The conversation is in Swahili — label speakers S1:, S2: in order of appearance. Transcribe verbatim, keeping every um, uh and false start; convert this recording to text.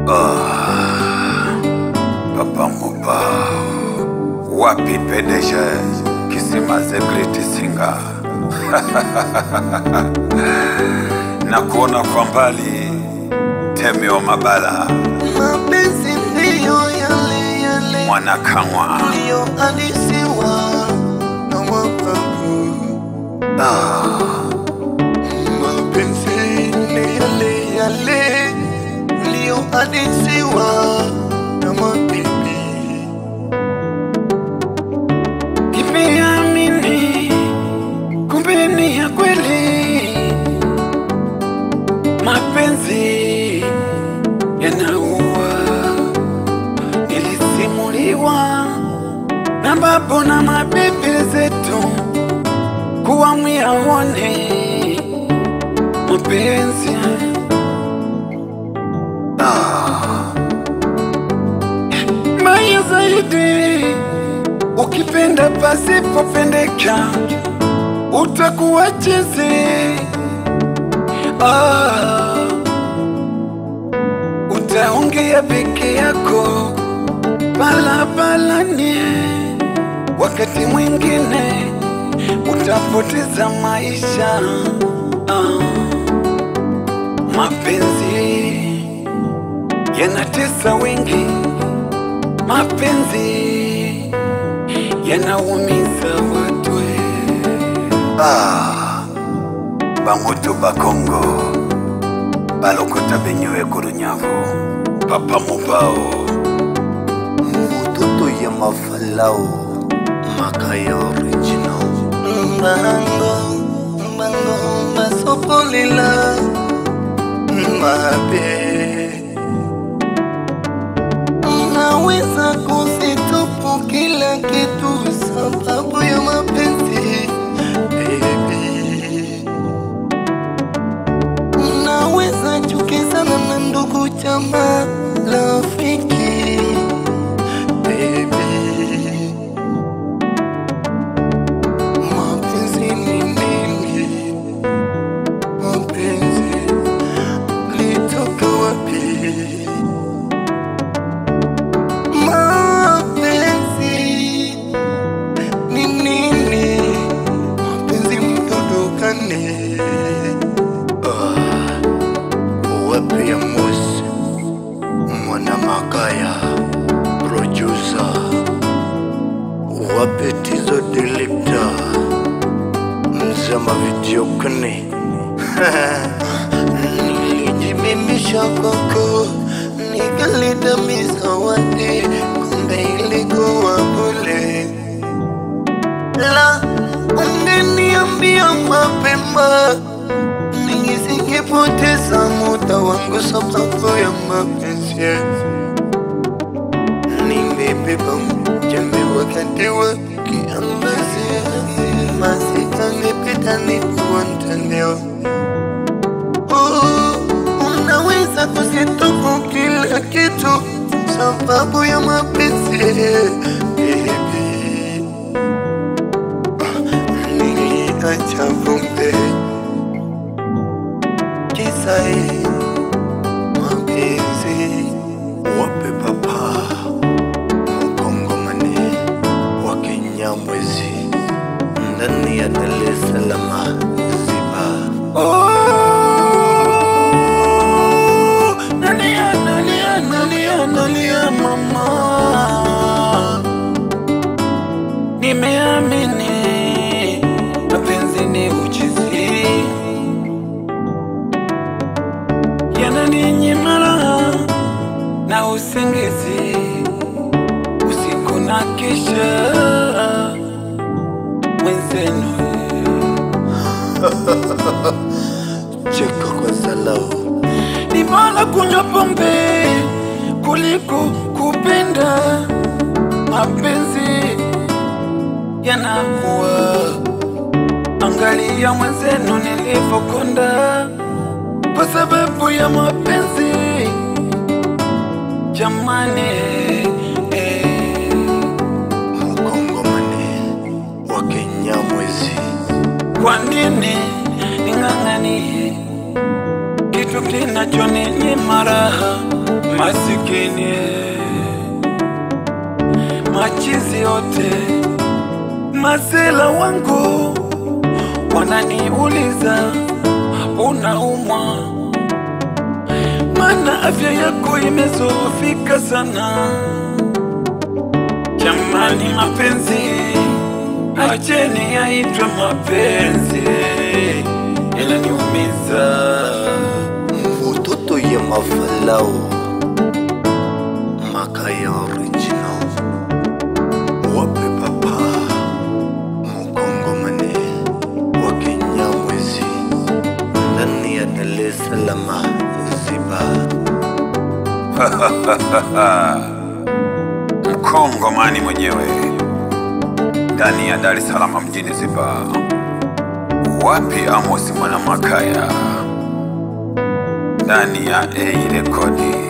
S1: Papa Mupa, wapi pedeje, kisima zegriti singa. Na kuona kwa mbali, temi Omabala.
S2: Mapenzi ndiyo yale yale,
S1: Mwana Kang'wa,
S2: ndiyo alisiwa na mababu. Mapenzi ni yale yale, ndiyo alisiwa na mabibi.
S3: Nimeamini kumbe ni ya kweli, mapenzi yanaua. Nilisimuliwa na babu na mabibi zetu kuwa Myamwezi mapenzi. Mbaya zaidi, ukipenda pasipopendeka utakuwa chizi. Ah, utaongea peke yako barabarani, wakati mwingine utapoteza maisha. Ah, mapenzi yanatesa wengi, mapenzi yanaumiza watu.
S1: Ah, bangoto bakongo, balokota benyewe kurunyavu. Papa Mupao,
S2: Mutoto ya mafalao, Makaya original. Mbango, mbango, masopolila, mabe. Unaweza kusitupu kila kitu sababu ya mapenzi, baby. Unaweza chukizana na ndugu jamaa rafiki, baby. Mapenzi ni nini? Mapenzi litoka wapi? Mapenzi ni nini? Mapenzi mtoto kane. Wapi ya Myamwezi, mwana Makaya, producer. Wapi tizo director, mzama video kane. Nilijibimisha koko, nikaleta mizawadi, kumbe ilikuwa bure. La, ungeniambia mapema, nisingepoteza muda wangu sababu ya mapenzi. Nimebeba mjembe wakati wa kiangazi, masika ngepita nikuwa mtandao. Oh, unaweza kusitupu kila kitu sababu ya mapenzi, baby. Niliacha pombe kisa mapenzi. Wape papa Mkongomani wa Mnyamwezi ndani ya Dar es Salaam ziba.
S3: Oh, nalia nalia nalia nalia mama, nimeamini mapenzi ni uchizi, yananinyima raha na usingizi usiku na kesha mwenzenu.
S2: Cheka kwa salau,
S3: Ni bora kunywa pombe kuliko kupenda. Mapenzi yanaua. Angalia mwenzenu nilipokonda kwa sababu ya mapenzi. Jamani, eh.
S2: Mkongomani wa Mnyamwezi,
S3: Kwa nini ning'ang'anie kitu kinachoninyima raha? masikini, machizi yote, masela wangu wananiuliza unaumwa, mana afya yako imezofika sana. Jamani mapenzi, acheni yaitwe mapenzi, yananiumiza.
S2: Mtoto ya mafalao Makaya original. Wape papa Mkongomani wa Mnyamwezi ndani ya Dar es Salaam Ziba.
S1: Mkongomani mwenyewe ndani ya Dar es Salaam mjini Ziba. Wapi Amos mwana Makaya ndani ya A rekodi.